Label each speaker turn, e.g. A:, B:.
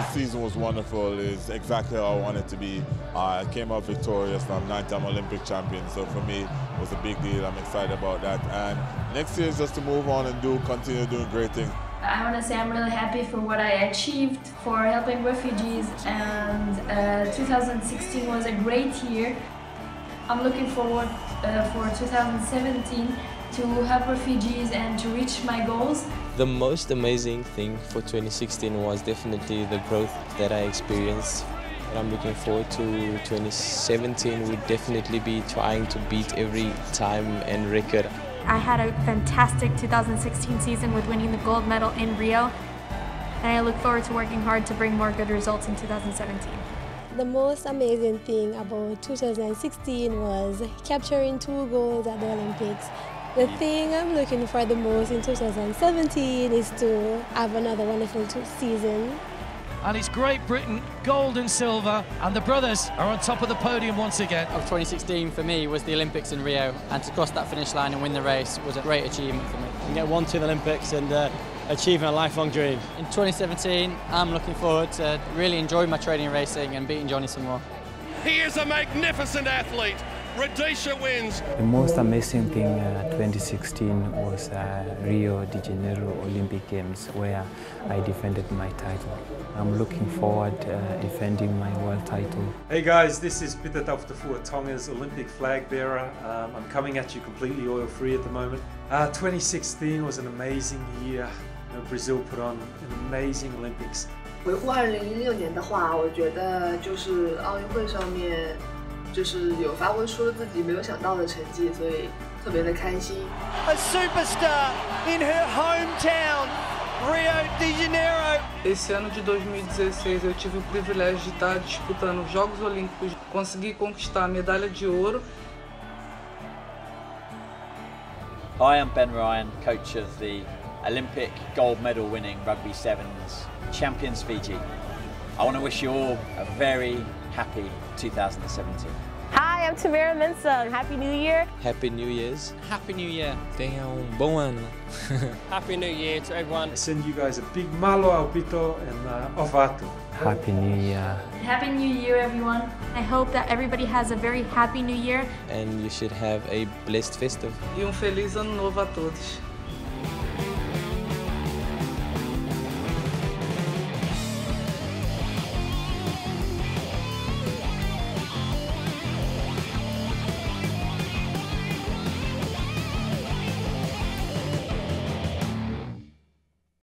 A: season was wonderful. It's exactly how I wanted it to be. I came out victorious. I'm 9-time Olympic champion, so for me it was a big deal. I'm excited about that. And next year is just to move on and continue doing great things.
B: I want to say I'm really happy for what I achieved for helping refugees, and 2016 was a great year. I'm looking forward for 2017 to help refugees and to reach my goals.
C: The most amazing thing for 2016 was definitely the growth that I experienced. And I'm looking forward to 2017. We'll definitely be trying to beat every time and record.
D: I had a fantastic 2016 season with winning the gold medal in Rio, and I look forward to working hard to bring more good results in 2017.
E: The most amazing thing about 2016 was capturing 2 golds at the Olympics. The thing I'm looking for the most in 2017 is to have another wonderful season.
F: And it's Great Britain, gold and silver, and the brothers are on top of the podium once again.
G: Of 2016 for me was the Olympics in Rio, and to cross that finish line and win the race was a great achievement for me.
H: And get 1 to the Olympics and achieving a lifelong dream.
G: In 2017, I'm looking forward to really enjoying my training and racing and beating Johnny some more.
I: He is a magnificent athlete. Rudisha wins.
J: The most amazing thing 2016 was Rio de Janeiro Olympic Games, where I defended my title. I'm looking forward defending my world title.
K: Hey guys, this is Pita Taufatofua, Tonga's Olympic flag bearer. I'm coming at you completely oil-free at the moment. 2016 was an amazing year. Brazil put on an amazing Olympics.
L: 回顾2016年的话，我觉得就是奥运会上面。就是有发挥出了自己没有想到的成绩，所以特别的开心。
M: A superstar in her hometown, Rio de Janeiro.
N: Esse ano de 2016 eu tive o privilégio de estar disputando os Jogos Olímpicos, consegui conquistar a medalha de ouro.
O: Hi, I'm Ben Ryan, coach of the Olympic gold medal winning Rugby Sevens champions Fiji. I want to wish you all a very happy 2017.
P: Hi, I'm Tamara Mensah. Happy New Year.
C: Happy New Year's.
G: Happy New Year.
C: Tenha bom ano.
Q: Happy New Year to everyone.
K: I send you guys a big malo ao pito and ovato.
J: Happy New Year.
B: Happy New Year, everyone.
D: I hope that everybody has a very happy New Year.
C: And you should have a blessed festive.
N: E feliz ano novo a todos.